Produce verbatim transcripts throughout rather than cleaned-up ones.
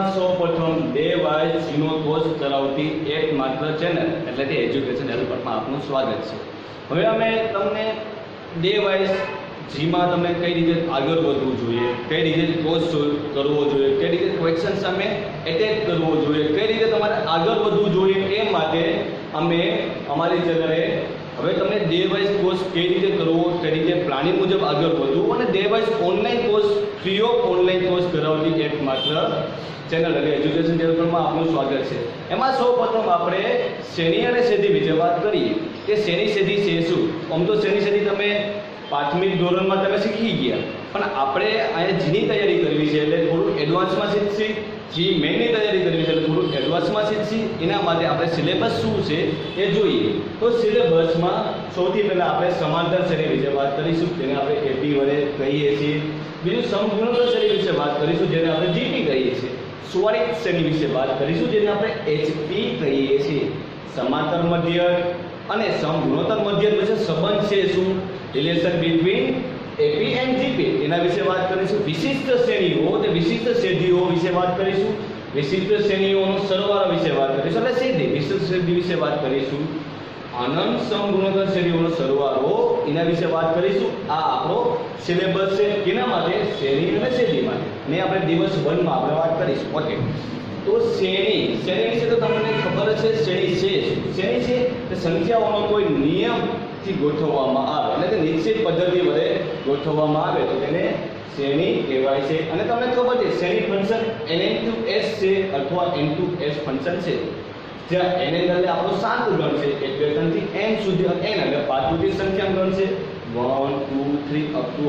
સૌ પ્રથમ day wise જીનો course કરાવતી એકમાત્ર ચેનલ એટલે કે એજ્યુકેશન હેલ્પરમાં આપનું સ્વાગત છે। હવે અમે તમને ડે વાઇઝ જીમાં તમે કઈ રીતે આગળ વધવું જોઈએ, કઈ રીતે કોર્સ કરવો જોઈએ, કઈ રીતે ક્વેશ્ચન સામે એટેક કરવો જોઈએ, કઈ રીતે તમારે આગળ વધવું જોઈએ, એ માટે અમે અમારી ચેનલે હવે તમને ડે વાઇઝ કોર્સ કઈ રીતે કરવો, કઈ રીતે પ્લાનિંગ મુજબ આગળ વધવું અને day wise online course free of online course કરાવતી એકમાત્ર ચેનલ એટલે એજ્યુકેશન હેલ્પરમાં આપનું સ્વાગત છે। એમાં સૌ પ્રથમ આપણે શ્રેણી અને સેધી વિશે વાત કરીએ કે શ્રેણી સેધી છે શું। આમ તો શ્રેણી સેધી તમે પ્રાથમિક ધોરણમાં તમે શીખી ગયા, પણ આપણે અહીંયા જીની તૈયારી કરવી છે એટલે થોડું એડવાન્સમાં શીખશી, જી મેઇનની તૈયારી કરવી છે એટલે થોડું એડવાન્સમાં શીખશી। એના માટે આપણે સિલેબસ શું છે એ જોઈએ। તો સિલેબસમાં સૌથી પહેલાં આપણે સમાંતર શ્રેણી વિશે વાત કરીશું, જેને આપણે એપી વડે કહીએ છીએ। બીજું સમગુણોત્તર શ્રેણી વિશે વાત કરીશું, જેને આપણે જીપી કહીએ છીએ। સુવાળિત શ્રેણી વિશે વાત કરીશું, જેને આપણે એચપી કહીએ છીએ। સમાંતર મધ્યક અને સમગુણોત્તર મધ્યક વચ્ચે સંબંધ છે શું, relation between AP and GP, એના વિશે વાત કરીશું। વિશિષ્ટ શ્રેણીઓ તે વિશિષ્ટ સેધીઓ વિશે વાત કરીશું। વિશિષ્ટ શ્રેણીઓનો સરવાળો વિશે વાત કરીશું એટલે સેધી વિશિષ્ટ સેધી વિશે વાત કરીશું। અનંત સમગુણોત્તર શ્રેણીઓનો સરવાળો એના વિશે વાત કરીશું। આ આપણો સિલેબસ છે, કેના માટે, શ્રેણી અને સેધી માટે, ને આપણે દિવસ વનમાં આપણે વાત કરીશું। ઓકે, તો શ્રેણી શ્રેણી વિશે તો તમને ખબર છે, શ્રેણી છે શ્રેણી છે તે સંખ્યાઓનો કોઈ નિયમથી ગોઠવવામાં આવે એટલે કે નિશ્ચિત પદ્ધતિ વડે ગોઠવવામાં આવે તો તેને શ્રેણી કહેવાય છે। અને તમને ખબર છે શ્રેણી ફંક્શન n into s છે અથવા n to s ફંક્શન છે, જ્યાં n એટલે આપણો શાંત ગણ છે એટલે થી n સુધી, n એટલે પાંચમી સંખ્યા ગણ છે one two three up to.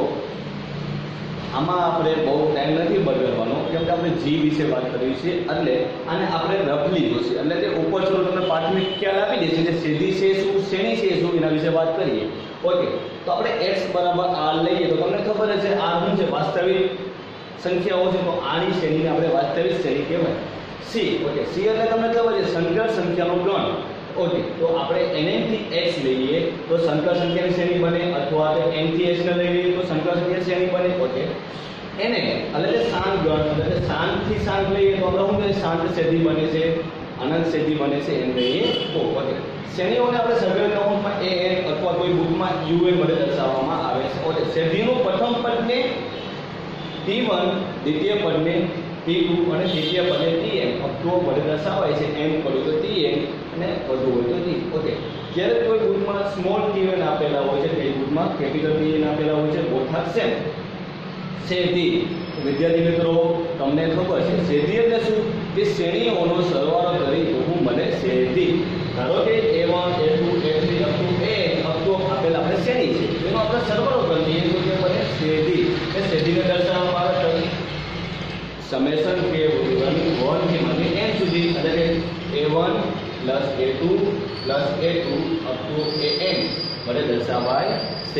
આમાં આપણે બહુ ટાઈમ નથી બગાડવાનો કેમ કે આપણે જી વિશે વાત કરવી છે એટલે આને આપણે રફલી જોશે એટલે કે ઉપર છોડો તમને પ્રાથમિક ખ્યાલ આપી દેશે કે સીધી છે શું, શ્રેણી છે શું, એના વિશે વાત કરીએ। ઓકે, તો આપણે x બરાબર r લઈએ તો તમને ખબર છે r શું છે, વાસ્તવિક સંખ્યાઓ છે, તો આની શ્રેણીને આપણે વાસ્તવિક શ્રેણી કહેવાય। c ઓકે, c એટલે તમને ખબર છે સંકર સંખ્યાનો ગણ। ઓકે, તો આપણે n થી x લઈએ તો સંકર સંખ્યાની શ્રેણી બને, અથવા તો n થી x ને લઈએ તો સંકર સંખ્યાની શ્રેણી બને। ઓકે, n એટલે કે શાંત ગણ એટલે શાંત થી શાંત લઈએ તો આપણે શું કહીએ, શાંત સેધી બને છે, અનંત સેધી બને છે, એમ લઈએ તો ઓકે શ્રેણીઓને આપણે સર્વે કાઉન્ટમાં an અથવા કોઈ બુકમાં un વડે દર્શાવવામાં આવે છે। ઓકે, સેધીનું પ્રથમ પદને ટી વન, દ્વિતીય પદને ટી ટુ અને તૃતીય પદને tn અપટો વડે દર્શાવાય છે। m પડ્યું તો tn અને વધુ હોય તો t। ઓકે, જ્યારે કોઈ બુકમાં સ્મોલ tn આપેલા હોય છે, કોઈ બુકમાં કેપિટલ tn આપેલા હોય છે, બોથ આર સેમ। સેધી વિદ્યાર્થી મિત્રો તમને ખબર છે સેધી એટલે શું, કે શ્રેણીઓનો સરવાળો કરી તો હું મને સેધી, ધારો કે a one a two a three up to n up to આપેલા આપણે શ્રેણી છે, એનો આપણે સરવાળો કરી દઈએ તો તે બને સેધી। એ સેધીને દર્શાવવામાં આવે તો સમેશન કે વન થી માંડી n સુધી એટલે કે a one plus a two plus a two up to an વડે દર્શાવાય છે।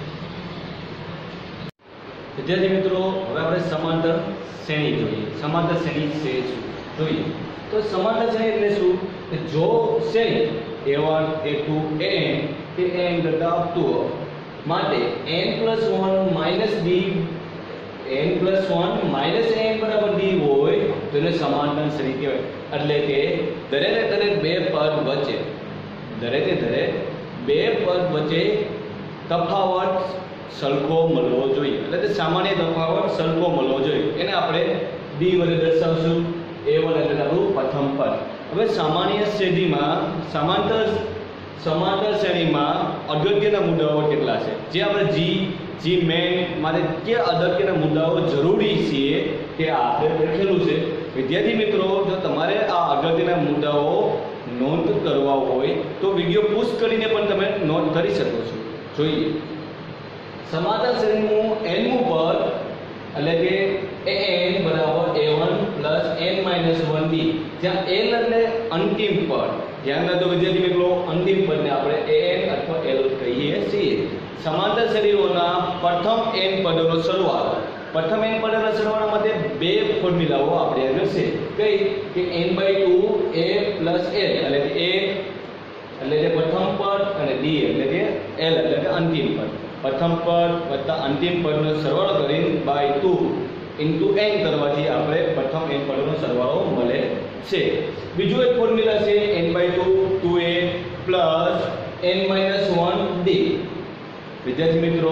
વિદ્યાર્થી મિત્રો હવે આપણે સમાંતર શ્રેણી જોઈએ। સમાંતર શ્રેણી છે શું જોઈએ તો સમાંતર શ્રેણી એટલે શું, કે જો શ્રેણી a one a two an તે n કરતા અપ ટુ માટે n plus one minus d n plus one minus n બરાબર d હોય તો એને સમાંતર શ્રેણી કહેવાય। એટલે કે દરેકે દરેક બે પદ વચ્ચે દરેકે દરેક બે પદ વચ્ચે તફાવત સરખો મળવો જોઈએ એટલે કે સામાન્ય તફાવત સરખો મળવો જોઈએ, એને આપણે d વડે દર્શાવશું। a one એટલે આપણું પ્રથમ પદ। હવે સામાન્ય શ્રેણીમાં સમાંતર સમાંતર શ્રેણીમાં અગત્યના મુદ્દાઓ કેટલા છે, જે આપણે જી જી મેન માટે કે અગત્યના મુદ્દાઓ જરૂરી છે તે આપણે લખેલું છે। વિદ્યાર્થી મિત્રો જો તમારે આ અગત્યના મુદ્દાઓ નોંધ કરવા હોય તો વિડીયો પુશ કરીને પણ તમે નોંધ કરી શકો છો। જોઈએ સમાંતર શ્રેણીનું nમું પદ એટલે કે an બરાબર a one plus n minus one d, જ્યાં l એટલે અંતિમ પદ, ધ્યાન રાખજો વિદ્યાર્થી મિત્રો અંતિમ પદને આપણે an અથવા l કહીએ છીએ। સમાંતર શ્રેણીઓના પ્રથમ n પદોનો સરવાળો, પ્રથમ n પદોના સરવાળા માટે બે ફોર્મ્યુલાઓ આપણે આગળ છે, કઈ કે n by two a plus l એટલે કે a એટલે કે પ્રથમ પદ અને d એટલે કે l એટલે કે અંતિમ પદ। પ્રથમ પદ વત્તા અંતિમ પદનો સરવાળો કરીને બાય ટુ ઇન્ટુ n કરવાથી આપણે પ્રથમ n પદોનો સરવાળો મળે છે. બીજું એક ફોર્મ્યુલા છે n by two two a plus n minus one d. વિદ્યાર્થી મિત્રો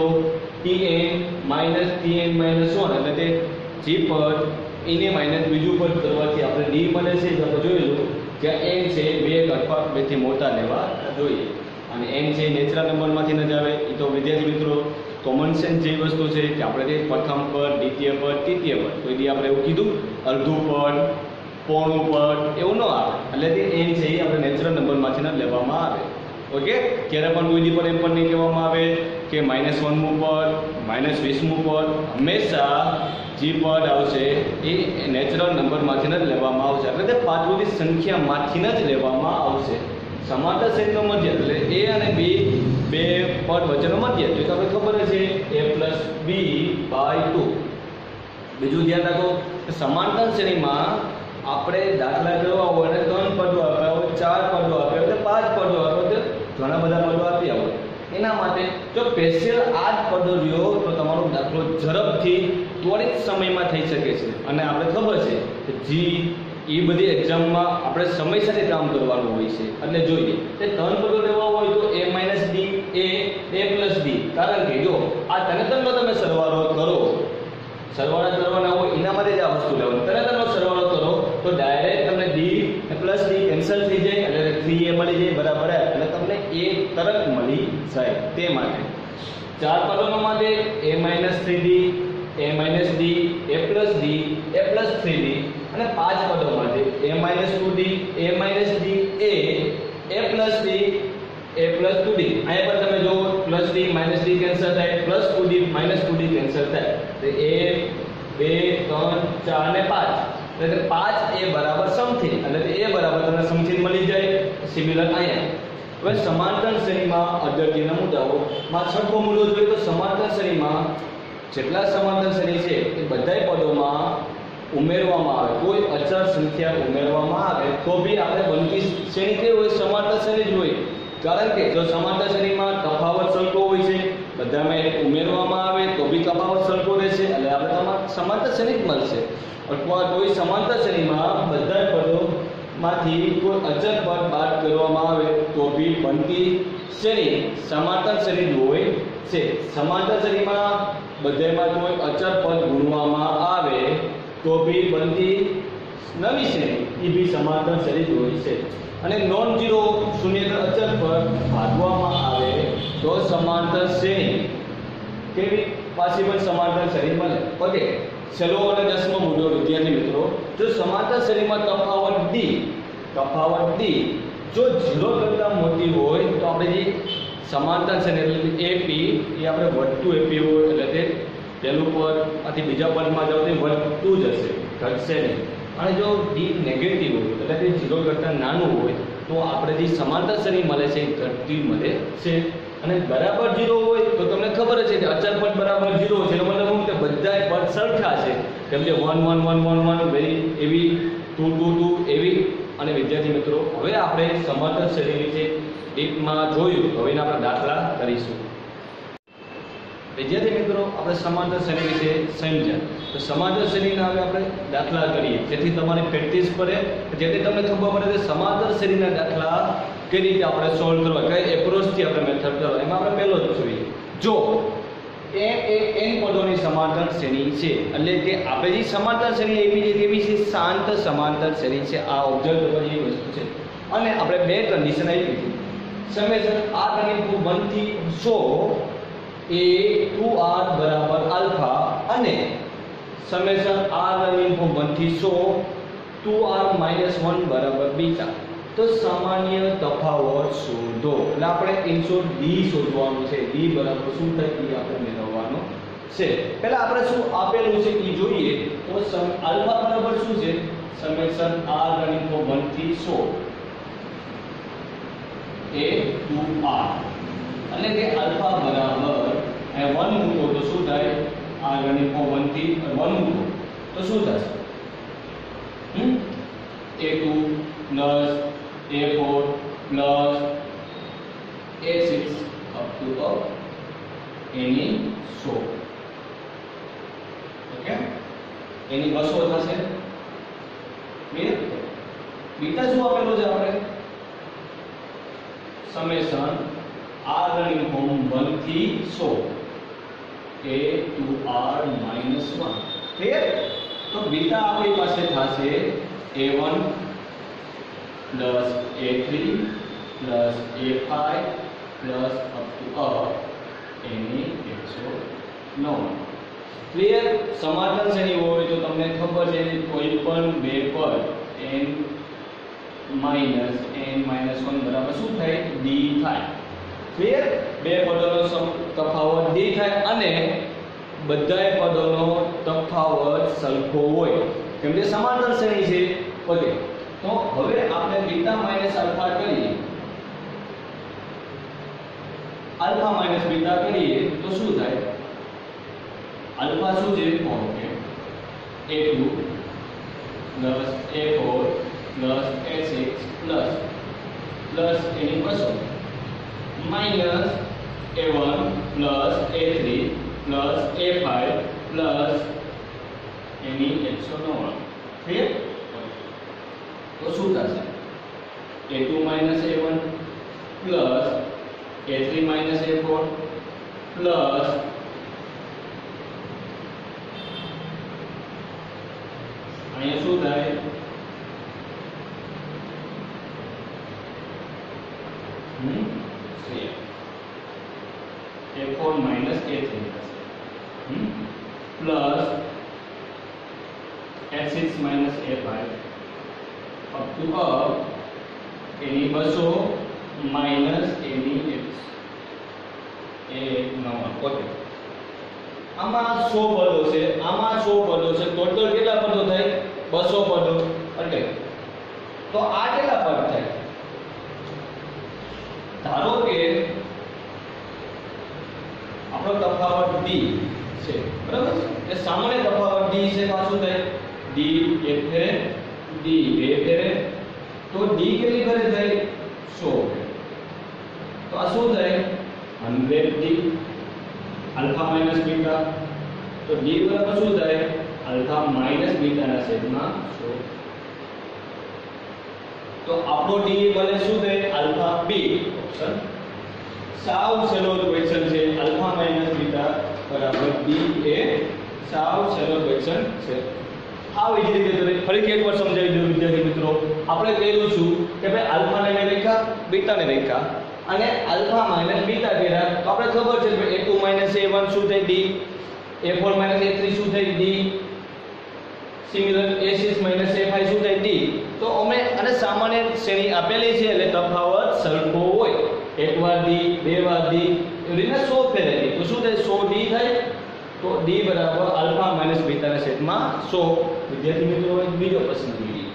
tn minus tn minus one એટલે કે g પદ એને માઇનસ બીજું પદ કરવાથી આપણે d મળે છે. જે આપણે જોયેલું કે n છે બે અથવા બેથી મોટા લેવા જોઈએ અને n છે નેચરલ નંબરમાંથી ન જ આવે. એ તો વિદ્યાર્થી મિત્રો કોમન સેન્સ જેવી વસ્તુ છે કે આપણે જે પ્રથમ પદ દ્વિતીય પદ તૃતીય પદ કોઈ દી આપણે એવું કીધું અડધું પદ પોણું પદ એવું ન આવે. એટલે તે n છે એ આપણે નેચરલ નંબરમાંથી ન લેવામાં આવે. ઓકે, ક્યારે પણ કોઈ દી પણ એમ પણ નહીં કહેવામાં આવે કે માઇનસ વનમું પદ માઇનસ વીસમું પદ હંમેશા જે પદ આવશે એ નેચરલ નંબરમાંથી જ લેવામાં આવશે. એટલે તે પાંચમી સંખ્યામાંથી જ લેવામાં આવશે. સમાંતર શ્રેણીનો મધ્ય એટલે a અને b બે પદ વચ્ચેનો મધ્ય તો આપણે ખબર છે a plus b by two. બીજું ધ્યાન રાખો કે સમાંતર શ્રેણીમાં આપણે દાખલા કરવા હોય અને ત્રણ પદો આપ્યા હોય, ચાર પદો આપ્યા હોય, પાંચ પદો આપ્યા હોય, ઘણા બધા પદો આપ્યા હોય. એના માટે જો સ્પેશિયલ આ જ પદો રહ્યો તો તમારો દાખલો ઝડપથી ત્વરિત સમયમાં થઈ શકે છે. અને આપણે ખબર છે કે જી એ બધી એક્ઝામમાં આપણે સમય સાથે કામ કરવાનું હોય છે. એટલે જોઈએ તે ત્રણ પદો લેવા હોય તો a minus D A a plus D. કારણ કે જો આ તને ત્રણનો તમે સરવાળો કરો, સરવાળા કરવાના હોય એના માટે જ આ વસ્તુ લેવાની. તને ત્રણનો સરવાળો કરો તો ડાયરેક્ટ તમને ડી પ્લસ ડી કેન્સલ થઈ જાય એટલે થ્રી એ મળી જાય બરાબર. એટલે તમને a તરત મળી જાય. તે માટે ચાર પદોનો માટે a minus three D a minus D a plus D a plus three D અને પાંચ પદો માટે a minus two D a minus D a a plus D a plus two D. અહીંયા પર તમે જો plus D minus D cancel થાય, plus two D minus two D cancel થાય. તો એક બે ત્રણ ચાર અને પાંચ એટલે પાંચ એ બરાબર સમથિંગ એટલે એ બરાબર તમને સમથિંગ મળી જાય. સિમિલર અહીંયા હવે સમાંતર શ્રેણીમાં અગત્યના મુદ્દાઓમાં છઠ્ઠો મુદ્દો જોઈએ તો સમાંતર શ્રેણીમાં જેટલા સમાંતર શ્રેણી છે એ બધા પદોમાં ઉમેરવામાં આવે, કોઈ અચળ સંખ્યા ઉમેરવામાં આવે તો બી આપણે બનતી શ્રેણી કેવી હોય સમાંતર શ્રેણી જ હોય. કારણ કે જો સમાંતર શ્રેણીમાં તફાવત સરખો હોય છે બધામાં એક ઉમેરવામાં આવે તો બી તફાવત સરખો રહેશે એટલે આપણે તમારે સમાંતર શ્રેણી જ મળશે. અથવા કોઈ સમાંતર શ્રેણીમાં બધા પદોમાંથી કોઈ અચળ પદ બાદ કરવામાં આવે તો બી બનતી શ્રેણી સમાંતર શ્રેણી જ હોય છે. સમાંતર શ્રેણીમાં બધામાં કોઈ અચળ પદ ગુણવામાં આવે તો બી બનતી નવી શ્રેણી એ બી સમાંતર શ્રેણી જ હોય છે. અને નોન ઝીરો શૂન્યતર અચળ પર ભાગવામાં આવે તો સમાંતર શ્રેણી કેવી પાછી પણ સમાંતર શ્રેણી મળે. ઓકે, છેલ્લો અને દસમો મુદ્દો વિદ્યાર્થી મિત્રો જો સમાંતર શ્રેણીમાં તફાવત ડી તફાવત ડી જો ઝીરો કરતાં મોટી હોય તો આપણે જે સમાંતર શ્રેણી એટલે એપી એ આપણે વધતું એપી હોય એટલે તે પહેલું પદ આથી બીજા પદમાં જાવ તે વધતું જ હશે, ઘટશે નહીં. અને જો ડી નેગેટિવ હોય એટલે તે ઝીરો કરતાં નાનું હોય તો આપણે જે સમાંતર શ્રેણી મળે છે એ ઘટતી મળે છે. અને બરાબર ઝીરો હોય તો તમને ખબર છે કે અચળ પદ બરાબર ઝીરો છે એનો મતલબ શું કે બધા પદ સરખા છે. કેમ કે one one one one one very એવી ટુ ટુ ટુ એવી. અને વિદ્યાર્થી મિત્રો હવે આપણે સમાંતર શ્રેણી વિશે ડીપમાં જોયું, હવે એના આપણે દાખલા કરીશું. વિદ્યાર્થી મિત્રો આપણે સમાંતર શ્રેણી વિશે સમજ્યા તો સમાંતર શ્રેણીના હવે આપણે દાખલા કરીએ જેથી તમારી પ્રેક્ટિસ પડે, જેથી તમને ખબર પડે કે સમાંતર શ્રેણીના દાખલા કઈ રીતે આપણે સોલ્વ કરવા, કઈ એપ્રોચથી આપણે મેથડ કરવા. એમાં આપણે પહેલો જ જોઈએ જો એ એ n પદોની સમાંતર શ્રેણી છે એટલે કે આપણે જે સમાંતર શ્રેણી એવી છે તેવી છે શાંત સમાંતર શ્રેણી છે. આ ઓબ્ઝર્વ કરવાની વસ્તુ છે. અને આપણે બે કન્ડિશન આપી હતી સમેશન r રનિંગ વન થી સો એ ટુ આર બરાબર આલ્ફા અને સમેશન r રનિંગ વન થી સો ટુ આર માઇનસ વન બરાબર બીટા. તો સામાન્ય તફાવત શોધો એટલે આપણે ઇન શોર્ટ ડી શોધવાનું છે. ડી બરાબર શું થાય એ આપણે મેળવવાનો છે. પહેલા આપણે શું આપેલું છે એ જોઈએ તો આલ્ફા બરાબર શું છે સમેશન r રનિંગ વન થી સો એ ટુ આર અને કે આલ્ફા બરાબર એ વન મૂકો તો શું થાય r રનિંગ વન થી વન મૂકો તો શું થશે hmm A two plus a four plus a six up to up any so. Okay, એની બસો થશે ક્લિયર બીટા શું આપેલું છે આપણે summation r running form one થી સો a to r minus one clear તો બીટા આપણી પાસે થશે a one plus a three plus a five plus up to r any એકસો નવ્વાણું ક્લિયર સમાધાન શ્રેણી હોય તો તમને ખબર છે કોઈ પણ બે પદ n minus n minus one બરાબર શું થાય d થાય ક્લિયર બે પદોનો તફાવત d થાય અને બધાય પદોનો તફાવત સરખો હોય કેમ કે સમાંતર શ્રેણી છે ઓકે તો હવે આપણે બીટા માઈનસ આલ્ફા કરીએ આલ્ફા માઈનસ બીટા કરીએ તો શું થાય अल्फा શું છે okay a two plus a four plus a six plus plus એની બસો minus a one plus a three plus a five plus એની એકસો નવ્વાણું ક્લિયર તો શું થશે a two minus a one plus a three minus a four plus અહીંયા શું થાય hmm a four minus a three hmm plus a six minus a five up to up એની બસો માઈનસ એની એ નવ ઓકે આમાં સો પદો છે આમાં સો પદો છે ટોટલ કેટલા પદો થાય બસો પદો એટલે તો આ કેટલા પદ થાય ધારો કે આપણો તફાવત d છે બરાબર એ સામાન્ય તફાવત d છે તો શું થાય d એક ફેરે d બે ફેરે તો d કેટલી ફેરે થાય સો તો આ શું થાય hundred d alpha minus beta तो d बराबर શું થાય अल्फा माइनस बीटा ના છેદમાં સો તો આપણો d બને શું થાય अल्फा b ઓપ્શન સાવ સહેલો ક્વેશ્ચન છે अल्फा माइनस बीटा બરાબર b એ સાવ સહેલો ક્વેશ્ચન છે આવી જ રીતે તમે ફરીથી એકવાર સમજાવી દઉં વિદ્યાર્થી મિત્રો આપણે કહેલું છું કે ભાઈ अल्फा ને મેં લખ્યા બીટા ને લખ્યા અને अल्फा माइनस बीटा કર્યા તો આપણે ખબર છે કે a two minus a one શું થાય d a four minus a three શું થાય d similar a six minus a five શું થાય d તો અમે અને સામાન્ય શ્રેણી આપેલી છે એટલે તફાવત સરખો હોય એકવાર d બે વાર d એવી રીતે સો ફેરે તો શું થાય સો d થાય તો d બરાબર अल्फा माइनस बीटा ના છેદમાં સો વિદ્યાર્થી મિત્રો બીજો પ્રશ્ન જોઈએ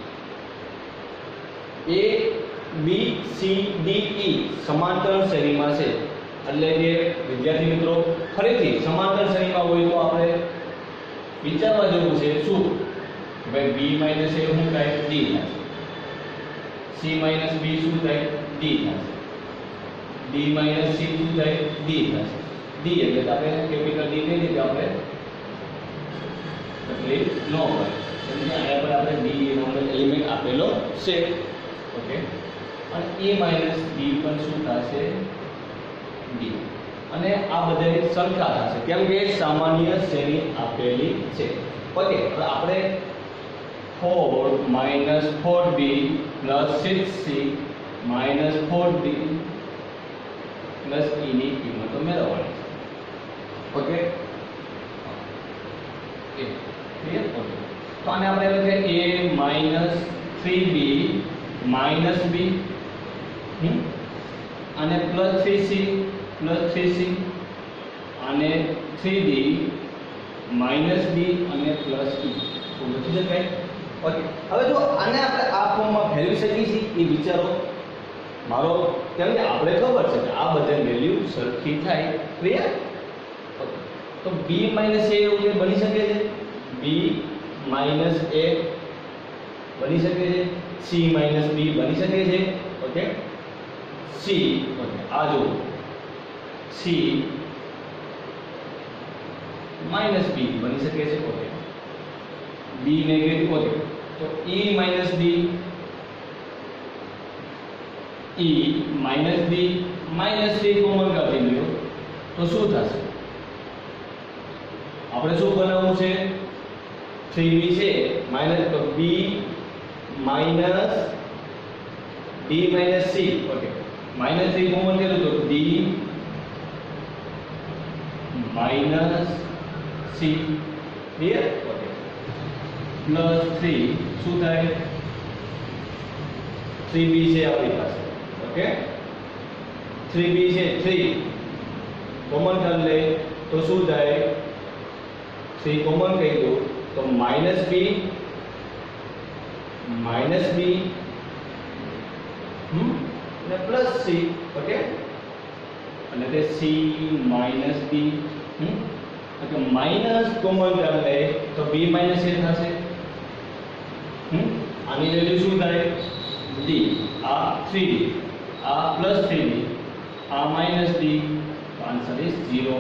a B C D E સમાંતર શ્રેણીમાં છે એટલે કે વિદ્યાર્થી મિત્રો ફરીથી સમાંતર શ્રેણીમાં હોય તો આપણે વિચારવા જેવું છે શું કે ભાઈ B માઈનસ A શું થાય D થશે C માઈનસ B શું થાય D થશે D માઈનસ C શું થાય D થશે D એટલે આપણે કેપિટલ D કહી દઈએ આપણે તકલીફ ન પડે સમજ્યા અહીંયા પર આપણે D નંબર એલિમેન્ટ આપેલો છે ઓકે અને a માઈનસ d પણ શું થશે d અને આ બધા સરખા થશે કેમ કે સામાન્ય શ્રેણી આપેલી છે ઓકે તો આપણે four minus four b plus six c minus four d plus e ની કિંમતો મેળવવાની ઓકે એ ક્લિયર ઓકે તો આને આપણે લખીએ a minus three b minus b અને plus three C plus three C અને થ્રી ડી માઇનસ ડી અને પ્લસ ઈ તો લખી શકાય ઓકે હવે જો આને આપણે આ ફોર્મમાં ફેરવી શકીએ છીએ એ વિચારો મારો કેમ કે આપણે ખબર છે કે આ બધા વેલ્યુ સરખી થાય ક્લિયર તો b માઈનસ a એવું કે બની શકે છે b માઈનસ a બની શકે છે c માઈનસ b બની શકે છે ઓકે c ઓકે આ જો c માઈનસ b બની શકે છે ઓકે b નેગેટિવ ઓકે તો e minus d e minus d minus c common કાઢી લ્યો તો શું થશે? આપણે શું બનાવવું છે? થ્રી b છે માઈનસ તો b minus d minus c okay minus three common કર્યું તો d minus c clear okay plus three શું થાય? થ્રી b છે આપણી પાસે ઓકે થ્રી b છે થ્રી કોમન કરી લે તો શું થાય? થ્રી કોમન કહી દો તો માઈનસ b માઈનસ b હમ અને પ્લસ c ઓકે અને તે c માઈનસ d હમ એટલે માઈનસ કોમન કરી લે તો b માઈનસ a થશે હમ આની વેલ્યુ શું થાય? d આ થ્રી d આ પ્લસ થ્રી d આ માઈનસ d તો આન્સર ઇઝ ઝીરો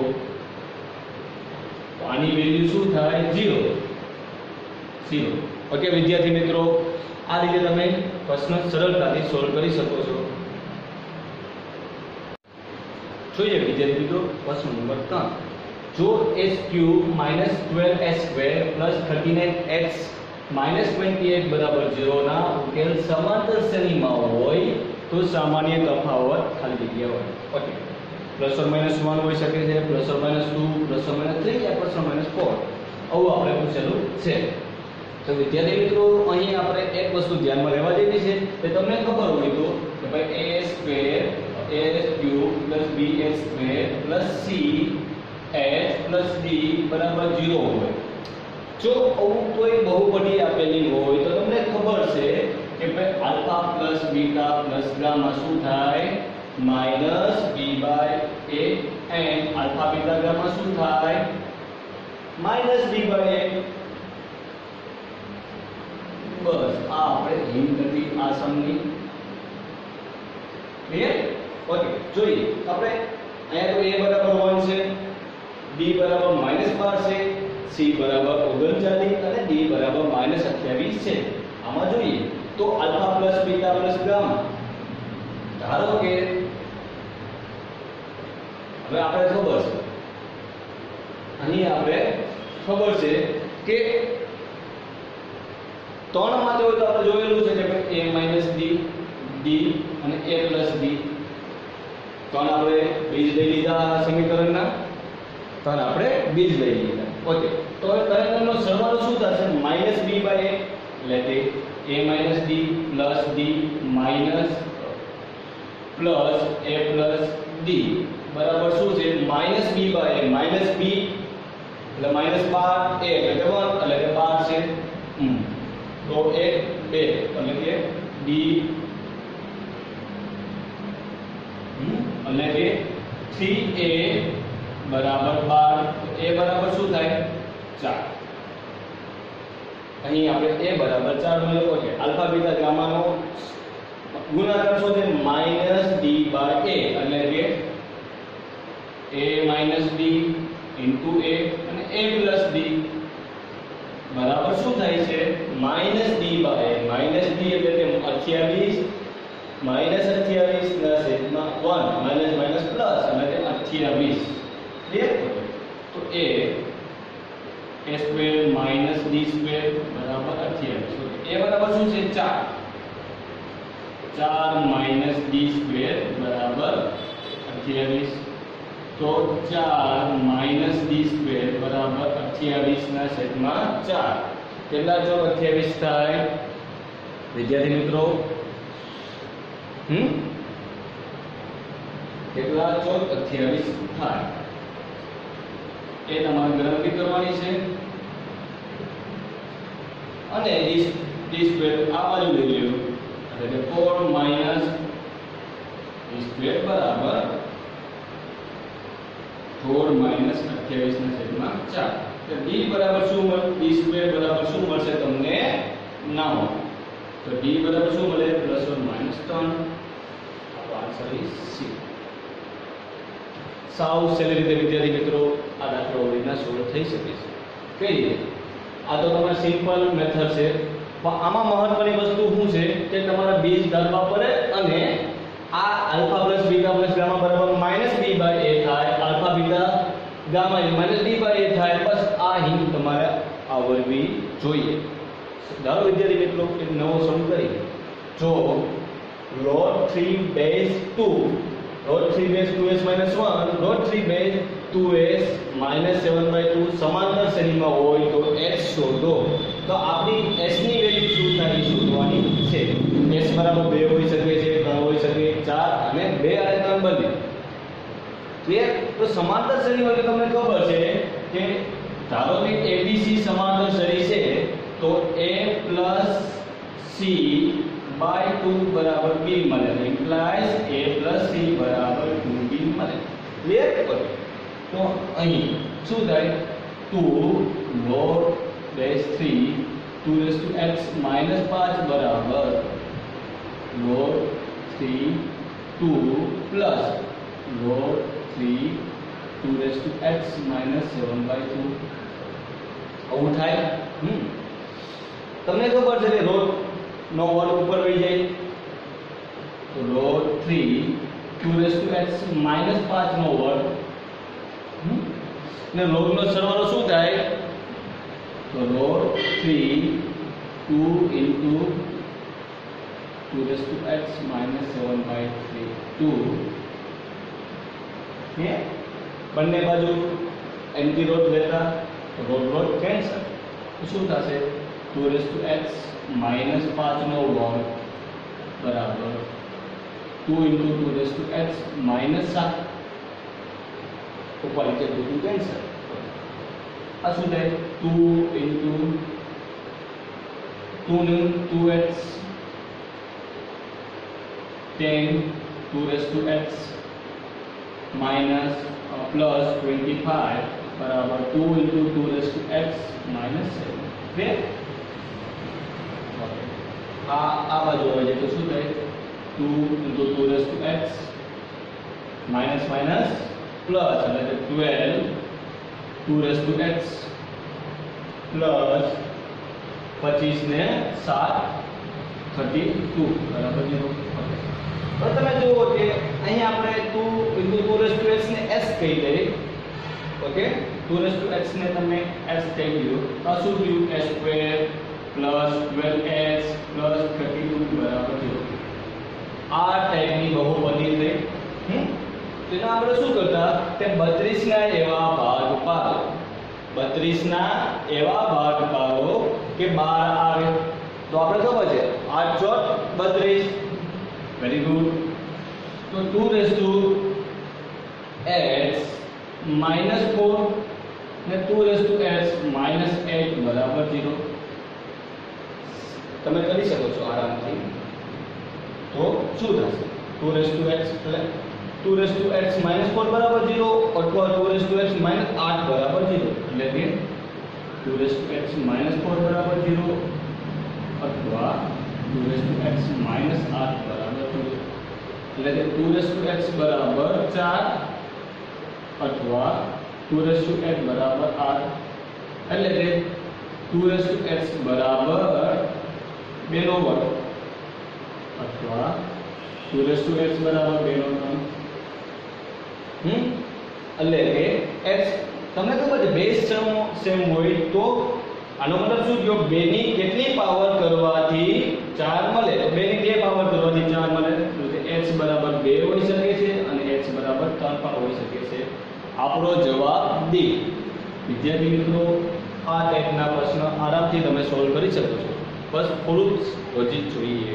તો આની વેલ્યુ શું થાય? ઝીરો ઝીરો ઓકે વિદ્યાર્થી મિત્રો આ રીતે તમે પ્રશ્ન સરળતાથી સોલ્વ કરી શકો છો. જોઈએ વિદ્યાર્થી મિત્રો પ્રશ્ન નંબર ત્રણ જો s cube minus twelve s square plus thirty nine x minus twenty eight બરાબર ઝીરો ના ઉકેલ સમાંતર શ્રેણીમાં હોય તો સામાન્ય તફાવત ખાલી જગ્યા હોય okay plus or minus one હોઈ શકે છે plus or minus two plus or minus three યા પ્લસ ઓર માઈનસ ફોર આવું આપણે પૂછેલું છે. તો વિદ્યાર્થી મિત્રો અહીં આપણે એક વસ્તુ ધ્યાનમાં લેવા જેવી છે કે તમને ખબર હોય તો કે ભાઈ a square a cube plus b s square plus c h plus d બરાબર ઝીરો હોય. જો આવું કોઈ બહુપદી આપેલી હોય તો તમને ખબર છે કે ભાઈ alpha plus beta plus gamma શું થાય? Minus b by a and alpha beta gamma શું થાય? Minus b by a. બસ આ આપણે હિન્ટ હતી આ સમની ક્લિયર ઓકે જોઈએ આપણે અહીંયા તો a બરાબર એક છે b બરાબર માઈનસ બાર છે c બરાબર ઓગણચાલીસ અને d બરાબર માઈનસ અઠ્યાવીસ છે. આમાં જોઈએ તો alpha plus beta plus gamma ધારો કે હવે આપણે ખબર છે અહીં આપણે ખબર છે કે ત્રણ માં હોય તો આપણે જોયેલું છે કે ભાઈ a માઈનસ d d અને a પ્લસ d ત્રણ આપણે બીજ લઈ લીધા સમીકરણના ત્રણ આપણે બીજ લઈ લીધા ઓકે તો હવે તરંગનો સરવાળો શું થશે? માઈનસ b બાય a એટલે કે a minus d plus d minus plus a plus d બરાબર શું છે? Minus b by a minus b એટલે માઈનસ બાર a એટલે કે એક એટલે કે બાર છે હમ તો એક બે એટલે કે d એટલે કે થ્રી a બરાબર બાર a બરાબર શું થાય? ચાર. અહીં આપણે a બરાબર ચાર મેળવ્યો છે. આલ્ફા બીટા ગામાનો ગુણાકાર શોધે માઈનસ d બાય a એટલે કે a minus d into a અને a પ્લસ d બરાબર શું થાય છે? Minus d by minus d એટલે કે અઠ્યાવીસ માઈનસ અઠ્યાવીસ ના છેદમાં એક માઈનસ માઈનસ પ્લસ એટલે કે અઠ્યાવીસ ક્લિયર તો a a square minus d square બરાબર અઠ્યાવીસ તો a બરાબર શું છે? ચાર ચાર માઈનસ d સ્ક્વેર બરાબર અઠ્યાવીસ તો ચાર માઈનસ d સ્ક્વેર બરાબર અઠ્યાવીસ ના છેદમાં ચાર કેટલા ચોક અઠ્યાવીસ થાય વિદ્યાર્થી મિત્રો? હમ કેટલા ચોક અઠ્યાવીસ થાય એ તમારે ગણતરી કરવાની છે અને d સ્ક્વેર આ બાજુ લઈ લેવું એટલે ચાર માઈનસ d સ્ક્વેર બરાબર ચાર માઈનસ અઠ્યાવીસ ના છેદમાં ચાર તો d બરાબર શું મળે? d સ્ક્વેર બરાબર શું મળશે તમને? નવ. તો d બરાબર શું મળે? પ્લસ ઓર માઈનસ ત્રણ. આપણો આન્સર ઇઝ સી. સાવ સહેલી રીતે વિદ્યાર્થી મિત્રો આ દાખલો રીતના સોલ્વ થઈ શકે છે. કઈ રીતે? આ તો તમારે સિમ્પલ મેથડ છે, પણ આમાં મહત્વની વસ્તુ શું છે કે તમારે બીજ ધારવા પડે અને આ alpha plus beta plus gamma બરાબર માઇનસ બી બાય એ થાય, આલ્ફા બીટા ગામા એ માઇનસ બી બાય એ થાય. બસ આ હિંટ તમારે આવડવી જોઈએ. ચાલો વિદ્યાર્થી મિત્રો એક નવો સમ કરીએ. જો log three base two log three base two s minus one log three base two s minus seven by two સમાંતર શ્રેણીમાં હોય તો x શોધો. તો આપણી s ની વેલ્યુ શું થાય એ શોધવાની છે. s બરાબર બે હોઈ શકે છે, ત્રણ હોઈ શકે, ચાર અને બે અને ત્રણ બંને. ક્લિયર? તો સમાંતર શ્રેણી એટલે તમને ખબર છે કે ધારો કે abc સમાંતર શ્રેણી છે તો a c by two બરાબર b મળે, implies a plus c બરાબર two b મળે. ક્લિયર? તો અહીં શું થાય? two log base three two raised to x minus five બરાબર log three two plus log three two raised to x minus seven by two. આવું થાય. હમ તમને ખબર છે કે log નો વર્ગ ઉપર વહી જાય તો log three two raised to x minus five નો વર્ગ ને log નો સરવાળો શું થાય? તો log three two into two raised to x minus seven by three two. હે બંને બાજુ એન્ટી રોડ લેતા તો રોડ રોડ કેન્સલ. તો શું થશે? two raised to x minus five નો વર્ગ બરાબર two into two raised to x minus seven. ઉપર નીચે બધું કેન્સલ. આ શું થાય? two into two નું two x ten two raised to x minus uh, plus twenty-five બરાબર two into two raised to x minus seven. Clear? આ આ બાજુ આવે છે તો શું થાય? two into two raised to x minus minus plus એટલે કે twelve two raised to x plus પચીસ ને સાત thirty-two બરાબર zero. હવે તમે જુઓ કે અહીં આપણે two into two raised to x ને s કહી દઈએ. Okay, two raised to x ને તમે s કહી દીધું તો શું થયું? s square plus twelve s plus thirty-two બરાબર zero. આ ટાઈપની બહુપદી થઈ. હમ તેના આપણે શું કરતા કે બત્રીસ ના એવા ભાગ પાડો, બત્રીસ ના એવા ભાગ પાડો કે બાર આવે. તો આપણે ખબર છે આઠ ચોક બત્રીસ. Very good. તો two raised to x minus four ને two raised to x minus eight બરાબર zero. તમે કરી શકો છો આરામથી. તો શું થશે? two raised to x એટલે two raised to x minus four બરાબર zero અથવા two raised to x minus eight બરાબર zero. એટલે કે two raised to x minus four બરાબર zero અથવા two raised to x minus eight બરાબર zero. એટલે કે two raised to x બરાબર ચાર અથવા two raised to x બરાબર આઠ. એટલે કે two raised to x બરાબર બે નો વર્ગ અથવા two raised to x બરાબર બે નો ત્રણ. હમ એટલે કે x તમને ખબર છે બેઝ સેમ સેમ હોય તો આનો મતલબ શું થયો? બે ની કેટલી પાવર કરવાથી ચાર મળે? તો બે ની બે પાવર કરવાથી ચાર મળે. તો x બરાબર બે હોઈ શકે છે અને x બરાબર ત્રણ પણ હોઈ શકે છે. આપણો જવાબ ડી. વિદ્યાર્થી મિત્રો આ ટાઈપના પ્રશ્ન આરામથી તમે સોલ્વ કરી શકો છો. બસ થોડું લોજિક જોઈએ.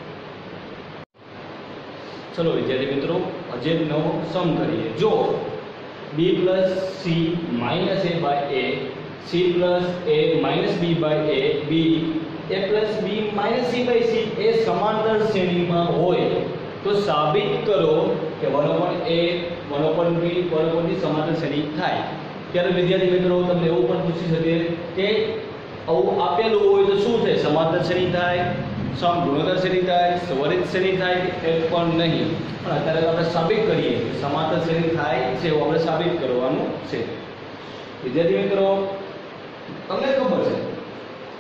ચલો વિદ્યાર્થી મિત્રો હજી એક નવો સમ કરીએ. જો b plus c minus a by a c plus a minus b by a b a plus b minus c by c એ સમાંતર શ્રેણીમાં હોય તો સાબિત કરો કે one upon a one upon b one upon d સમાંતર શ્રેણી થાય. ત્યારે વિદ્યાર્થી મિત્રો તમને એવું પણ પૂછી શકે કે આવું આપેલું હોય તો શું થાય? સમાંતર શ્રેણી થાય, સમ ગુણોત્તર શ્રેણી થાય, ત્વરિત શ્રેણી થાય એ પણ નહીં. પણ અત્યારે આપણે સાબિત કરીએ કે સમાંતર શ્રેણી થાય છે એવું આપણે સાબિત કરવાનું છે. વિદ્યાર્થી મિત્રો તમને ખબર છે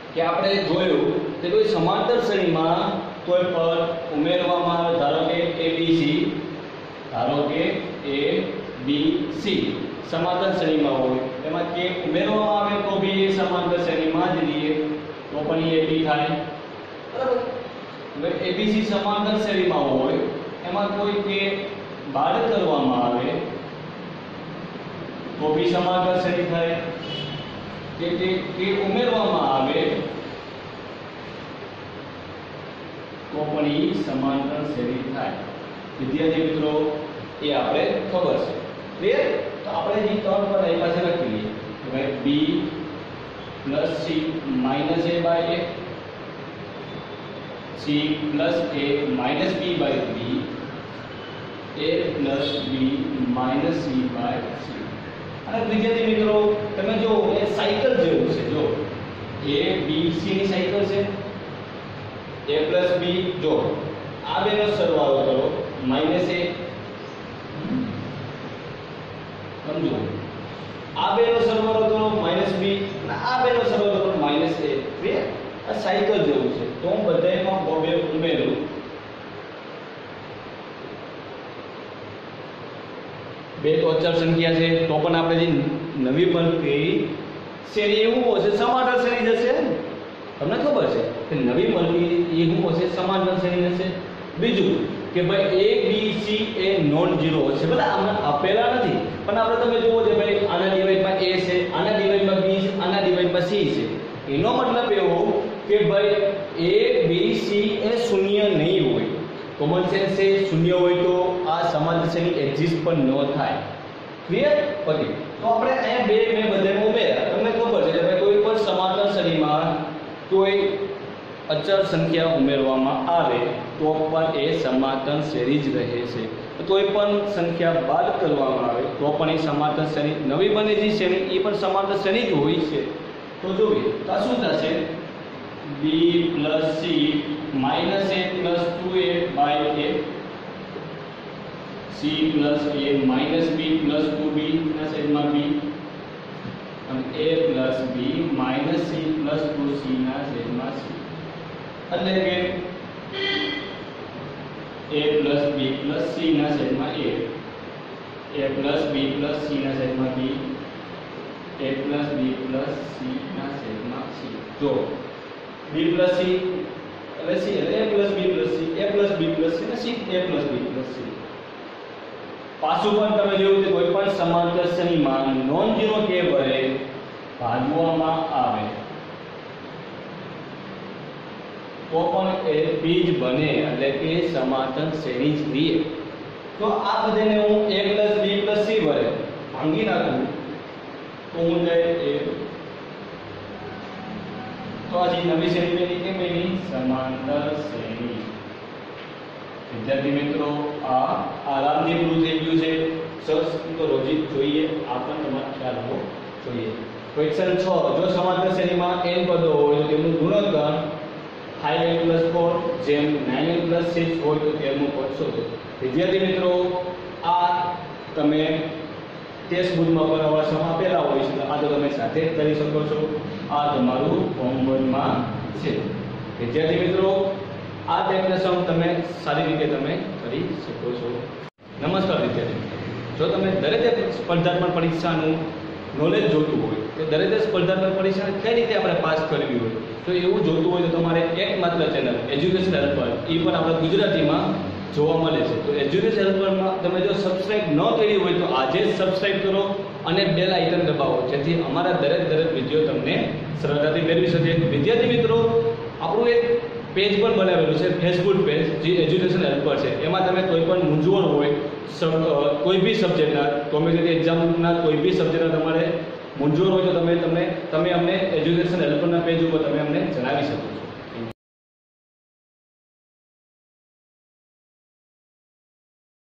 કે આપણે જોયું કે કોઈ સમાંતર શ્રેણીમાં કોઈ પદ ઉમેરવામાં આવે, ધારો કે એ બી સી, ધારો કે એ બી સી સમાંતર શ્રેણીમાં હોય, એમાં કે ઉમેરવામાં આવે તો બી એ સમાંતર શ્રેણીમાં જ રહીએ તો પણ એ બી થાય, બરાબર. હવે એબીસી સમાંતર શ્રેણીમાં હોય, એમાં કોઈ કે બાદ કરવામાં આવે તો બી સમાંતર શ્રેણી થાય, કે કે ઉમેરવામાં આવે તો પણ એ સમાંતર શ્રેણી થાય. વિદ્યાર્થી મિત્રો એ આપણે ખબર છે, ક્લિયર. તો આપણે જે ત્રણ પદ અહીં પાસે લખી લઈએ કે ભાઈ B plus C minus A by A, C plus A minus B by B, A plus B minus C by C. અને વિદ્યાર્થી મિત્રો તમે જો એ સાયકલ જેવું છે, જો એ બી સી ની સાયકલ છે, a પ્લસ બી, જો આ બેનો સરવાળો કરો માઇનસ એ, સમજો આ બેનો સરવાળો કરો માઇનસ બી અને આ બેનો સરવાળો કરો માઇનસ એ. ક્લિયર. આ સાયકલ જેવું છે. તો હું બધાયમાં બે ઉમેરું, બે તો અચળ સંખ્યા છે તો પણ આપણે જે નવી બનતી શ્રેણી એવું હશે સમાંતર શ્રેણી જશે. તમને ખબર છે કે નવી મળતી એ શું હશે, સમાંતર શ્રેણી હશે. બીજું કે ભાઈ એ બી સી એ નોન ઝીરો હશે, ભલે આમાં આપેલા નથી પણ આપણે તમે જુઓ છે ભાઈ આના ડિવાઇડમાં એ છે, આના ડિવાઇડમાં બી છે, આના ડિવાઇડમાં સી છે. એનો મતલબ એવો કે ભાઈ એ બી સી એ શૂન્ય નહીં હોય. કોમન સેન્સ છે, શૂન્ય હોય તો આ સમાંતર શ્રેણી એક્ઝિસ્ટ પણ ન થાય. ક્લિયર. પછી તો આપણે અહીંયા બે બે બધાને ઉમેર્યા. તમને ખબર છે કે ભાઈ કોઈ પણ સમાંતર શ્રેણીમાં કોઈ અચળ સંખ્યા ઉમેરવામાં આવે તો પણ એ સમાંતર શ્રેણી જ રહે છે. કોઈ પણ સંખ્યા બાદ કરવામાં આવે તો પણ એ સમાંતર શ્રેણી, નવી બનેલી શ્રેણી એ પણ સમાંતર શ્રેણી જ હોય છે. તો જોઈએ તો આ શું થશે, B plus C minus A plus two A by A, C plus A minus B plus two B ના છેદમાં બી, અને a plus B minus C plus two C ના છેદમાં સી. એટલે કે a plus B plus C ના છેદમાં a, a plus B plus C ના છેદમાં b, a plus B plus C ના છેદમાં c. જો b પ્લસ c એટલે c એટલે a plus B plus c, a plus B plus c અને c a plus B plus c. પાછું પણ તમે જોયું કે કોઈ પણ સમાંતર શ્રેણીમાં નોન ઝીરો કે વડે ભાગવામાં આવે તો પણ એ બીજ બને, એટલે કે સમાંતર શ્રેણી જ રહે. તો આ બધાને હું a plus b plus c વડે ભાંગી નાખું તો હું જાય એ, તો આ જે નવી શ્રેણી બની કે બની સમાંતર શ્રેણી. વિદ્યાર્થી મિત્રો આ આરામથી પૂરું થઈ ગયું છે. સરસ તો રોજી જોઈએ, આ પણ તમારે ખ્યાલ હોવો જોઈએ. ક્વેશ્ચન છ, જો સમાંતર શ્રેણીમાં n પદો હોય તો તેમનું ગુણોત્તર ફાઇવ n પ્લસ ફોર જેમ નાઇન n પ્લસ સિક્સ હોય તો તેનું પદ શોધો. વિદ્યાર્થી મિત્રો આ તમે ટેક્સ્ટ બુકમાં પણ અવાસમાં આપેલા હોય છે, આ તો તમે સાથે જ કરી શકો છો. આ તમારું હોમવર્કમાં છે. વિદ્યાર્થી મિત્રો આ ટાઈપના સમ તમે સારી રીતે તમે કરી શકો છો. નમસ્કાર વિદ્યાર્થી મિત્રો, જો તમે દરેક સ્પર્ધાત્મક પરીક્ષાનું નોલેજ જોતું હોય કે દરેક સ્પર્ધાત્મક પરીક્ષાને કઈ રીતે આપણે પાસ કરવી હોય, તો એવું જોતું હોય તો તમારે એકમાત્ર ચેનલ એજ્યુકેશન હેલ્પર એ પણ આપણે ગુજરાતીમાં જોવા મળે છે. તો એજ્યુકેશન હેલ્પરમાં તમે જો સબસ્ક્રાઇબ ન કરી હોય તો આજે જ સબસ્ક્રાઇબ કરો અને બેલ આઇકન દબાવો, જેથી અમારા દરેક દરેક વિડીયો તમને સરળતાથી મેળવી શકે. વિદ્યાર્થી મિત્રો આપણું એક પેજ પણ બનાવેલું છે, ફેસબુક પેજ જે એજ્યુકેશન હેલ્પર છે. એમાં તમે કોઈ પણ મૂંઝવણ હોય કોઈ બી સબ્જેક્ટના, કોમ્પિટિટિવ એક્ઝામના કોઈ બી સબ્જેક્ટના તમારે મૂંઝવણ હોય તો તમે તમને તમે અમને એજ્યુકેશન હેલ્પરના પેજ ઉપર તમે અમને જણાવી શકો છો.